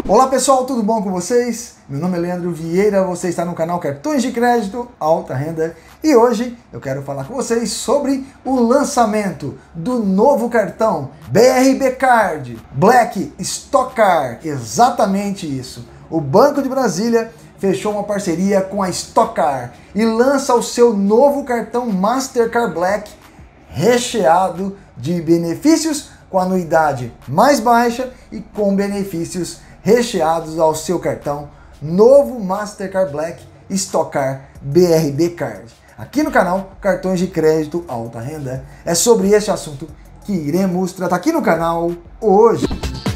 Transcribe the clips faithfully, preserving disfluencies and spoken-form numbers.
Olá pessoal, tudo bom com vocês? Meu nome é Leandro Vieira, você está no canal Cartões de Crédito Alta Renda e hoje eu quero falar com vocês sobre o lançamento do novo cartão B R B Card Black Stock Card. Exatamente isso. O Banco de Brasília fechou uma parceria com a Stock Card e lança o seu novo cartão Mastercard Black recheado de benefícios com anuidade mais baixa e com benefícios recheados ao seu cartão novo Mastercard Black Stock Card B R B Card. Aqui no canal Cartões de Crédito Alta Renda é sobre este assunto que iremos tratar aqui no canal hoje.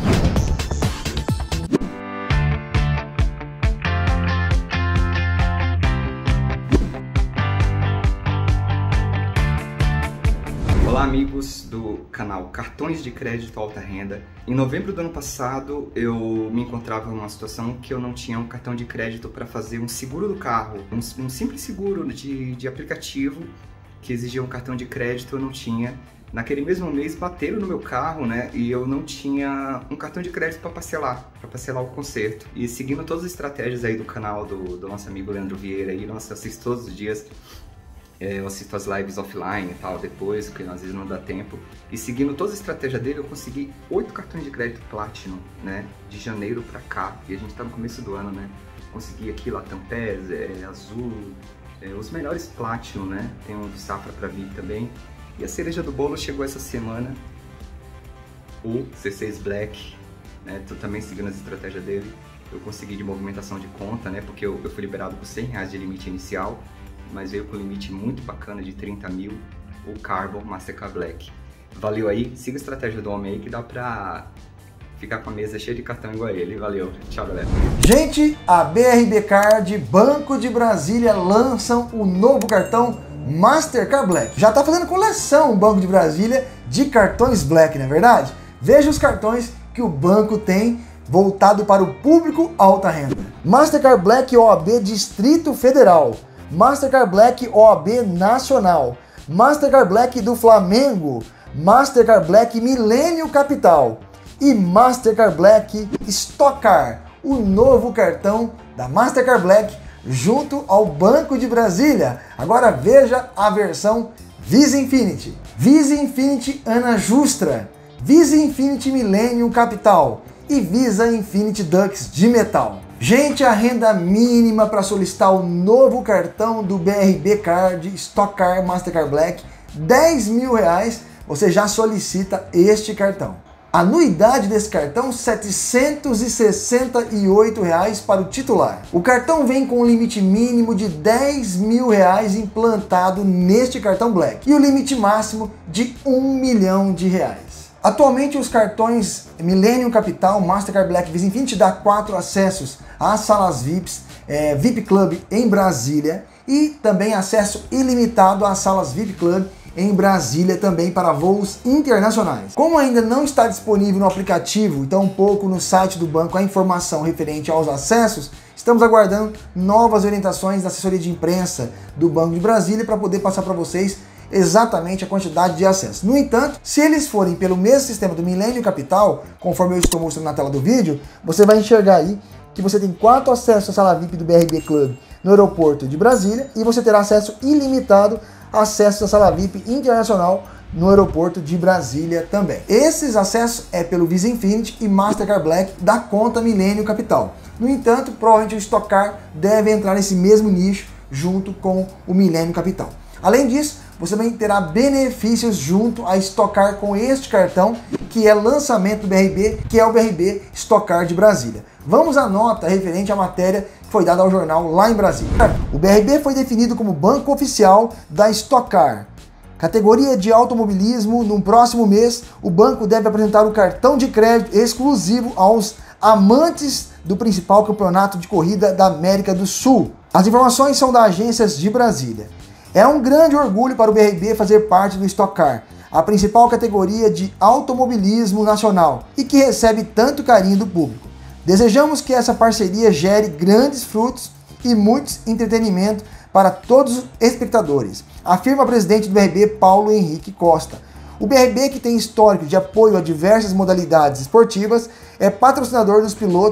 Olá amigos do canal Cartões de Crédito Alta Renda. Em novembro do ano passado eu me encontrava em uma situação que eu não tinha um cartão de crédito para fazer um seguro do carro, um, um simples seguro de, de aplicativo que exigia um cartão de crédito, eu não tinha. Naquele mesmo mês bateram no meu carro, né, e eu não tinha um cartão de crédito para parcelar, para parcelar o conserto. E seguindo todas as estratégias aí do canal do, do nosso amigo Leandro Vieira, aí, nossa, eu assisto todos os dias. Eu assisto as lives offline e tal, depois, porque às vezes não dá tempo. E seguindo toda a estratégia dele, eu consegui oito cartões de crédito Platinum, né? De janeiro pra cá, e a gente tá no começo do ano, né? Consegui aqui Latam Pes, é, Azul, é, os melhores Platinum, né? Tem um do Safra pra vir também. E a cereja do bolo chegou essa semana, o C seis Black, né? Tô também seguindo as estratégias dele. Eu consegui de movimentação de conta, né? Porque eu, eu fui liberado por cem reais de limite inicial, mas veio com um limite muito bacana de trinta mil, o Carbon Mastercard Black. Valeu aí, siga a estratégia do homem aí que dá pra ficar com a mesa cheia de cartão igual a ele. Valeu, tchau galera. Gente, a B R B Card Banco de Brasília lançam o novo cartão Mastercard Black. Já tá fazendo coleção o Banco de Brasília de cartões Black, não é verdade? Veja os cartões que o banco tem voltado para o público alta renda. Mastercard Black O A B Distrito Federal, Mastercard Black O A B Nacional, Mastercard Black do Flamengo, Mastercard Black Milênio Capital e Mastercard Black Stock Card, o novo cartão da Mastercard Black junto ao Banco de Brasília. Agora veja a versão Visa Infinity, Visa Infinity Ana Justra, Visa Infinity Milênio Capital e Visa Infinity Dux de metal. Gente, a renda mínima para solicitar o novo cartão do B R B Card Stock Card Mastercard Black, dez mil reais, você já solicita este cartão. Anuidade desse cartão, setecentos e sessenta e oito reais para o titular. O cartão vem com um limite mínimo de dez mil reais implantado neste cartão Black e o limite máximo de um milhão de reais. Atualmente os cartões Millennium Capital, Mastercard Black, Visa Infinity dá quatro acessos às salas V I Ps, é, V I P Club em Brasília e também acesso ilimitado às salas V I P Club em Brasília também para voos internacionais. Como ainda não está disponível no aplicativo e tampouco no site do banco a informação referente aos acessos, estamos aguardando novas orientações da assessoria de imprensa do Banco de Brasília para poder passar para vocês exatamente a quantidade de acessos. No entanto, se eles forem pelo mesmo sistema do Milênio Capital, conforme eu estou mostrando na tela do vídeo, você vai enxergar aí que você tem quatro acessos à sala V I P do B R B Club no aeroporto de Brasília e você terá acesso ilimitado a acessos à sala V I P internacional no aeroporto de Brasília também. Esses acessos é pelo Visa Infinity e Mastercard Black da conta Milênio Capital. No entanto, provavelmente o Stock Card deve entrar nesse mesmo nicho junto com o Milênio Capital. Além disso, você também terá benefícios junto a Stock Card com este cartão, que é lançamento do B R B, que é o B R B Stock Card de Brasília. Vamos à nota referente à matéria que foi dada ao jornal lá em Brasília. O B R B foi definido como banco oficial da Stock Card. Categoria de automobilismo, no próximo mês, o banco deve apresentar o cartão de crédito exclusivo aos amantes do principal campeonato de corrida da América do Sul. As informações são da Agências de Brasília. É um grande orgulho para o B R B fazer parte do Stock Card, a principal categoria de automobilismo nacional e que recebe tanto carinho do público. Desejamos que essa parceria gere grandes frutos e muito entretenimento para todos os espectadores, afirma o presidente do B R B, Paulo Henrique Costa. O B R B, que tem histórico de apoio a diversas modalidades esportivas, é patrocinador dos pilotos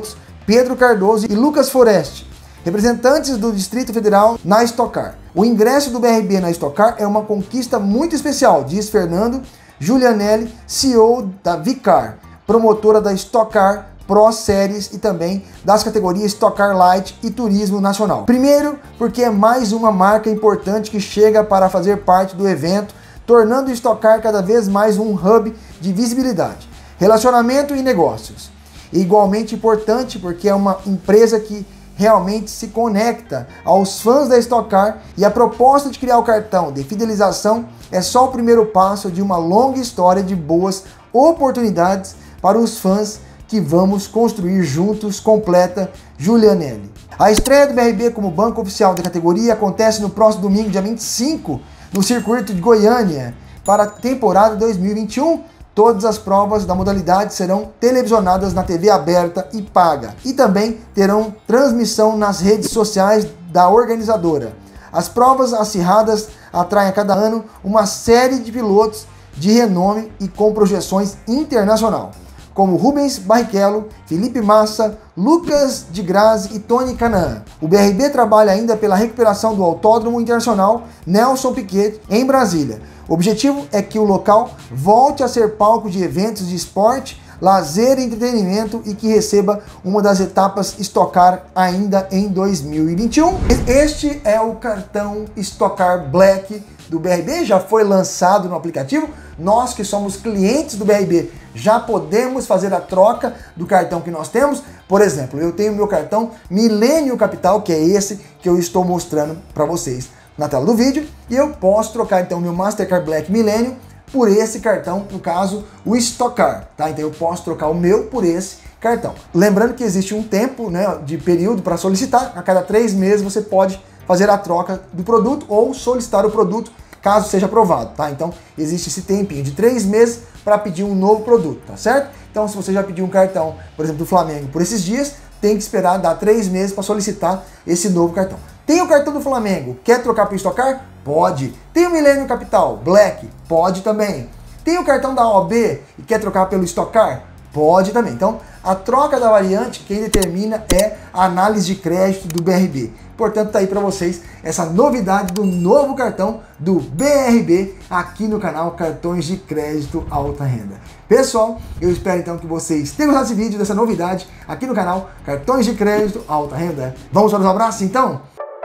Pedro Cardoso e Lucas Foreste, representantes do Distrito Federal na Stock Car. O ingresso do B R B na Stock Car é uma conquista muito especial, diz Fernando Giulianelli, C E O da Vicar, promotora da Stock Car Pro Series e também das categorias Stock Car Light e Turismo Nacional. Primeiro, porque é mais uma marca importante que chega para fazer parte do evento, tornando o Stock Car cada vez mais um hub de visibilidade, relacionamento e negócios. E igualmente importante porque é uma empresa que realmente se conecta aos fãs da Stock Car, e a proposta de criar o cartão de fidelização é só o primeiro passo de uma longa história de boas oportunidades para os fãs que vamos construir juntos, completa Giulianelli. A estreia do B R B como banco oficial da categoria acontece no próximo domingo, dia vinte e cinco, no circuito de Goiânia, para a temporada dois mil e vinte e um. Todas as provas da modalidade serão televisionadas na T V aberta e paga, e também terão transmissão nas redes sociais da organizadora. As provas acirradas atraem a cada ano uma série de pilotos de renome e com projeções internacional, como Rubens Barrichello, Felipe Massa, Lucas de Grazi e Tony Kanaan. O B R B trabalha ainda pela recuperação do Autódromo Internacional Nelson Piquet em Brasília. O objetivo é que o local volte a ser palco de eventos de esporte, lazer e entretenimento e que receba uma das etapas Stock Car ainda em dois mil e vinte e um. Este é o cartão Stock Car Black do B R B, já foi lançado no aplicativo. Nós que somos clientes do B R B já podemos fazer a troca do cartão que nós temos. Por exemplo, eu tenho meu cartão Millennium Capital, que é esse que eu estou mostrando para vocês na tela do vídeo, e eu posso trocar então meu Mastercard Black Millennium por esse cartão, no caso o Stock Car, tá? Então eu posso trocar o meu por esse cartão. Lembrando que existe um tempo, né, de período para solicitar. A cada três meses você pode fazer a troca do produto ou solicitar o produto caso seja aprovado, tá? Então existe esse tempinho de três meses para pedir um novo produto, tá certo? Então se você já pediu um cartão, por exemplo, do Flamengo por esses dias, tem que esperar dar três meses para solicitar esse novo cartão. Tem o cartão do Flamengo, quer trocar para o Stock Car? Pode. Tem o Millennium Capital Black? Pode também. Tem o cartão da O A B e quer trocar pelo Stock Car? Pode também. Então, a troca da variante, quem determina é a análise de crédito do B R B. Portanto, tá aí para vocês essa novidade do novo cartão do B R B aqui no canal Cartões de Crédito Alta Renda. Pessoal, eu espero então que vocês tenham gostado desse vídeo, dessa novidade aqui no canal Cartões de Crédito Alta Renda. Vamos para os abraços então?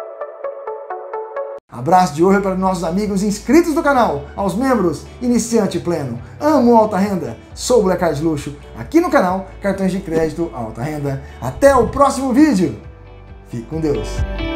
Abraço de ouro para nossos amigos inscritos do canal, aos membros, iniciante pleno, amo alta renda, sou o Black Card Luxo, aqui no canal Cartões de Crédito Alta Renda. Até o próximo vídeo, fique com Deus.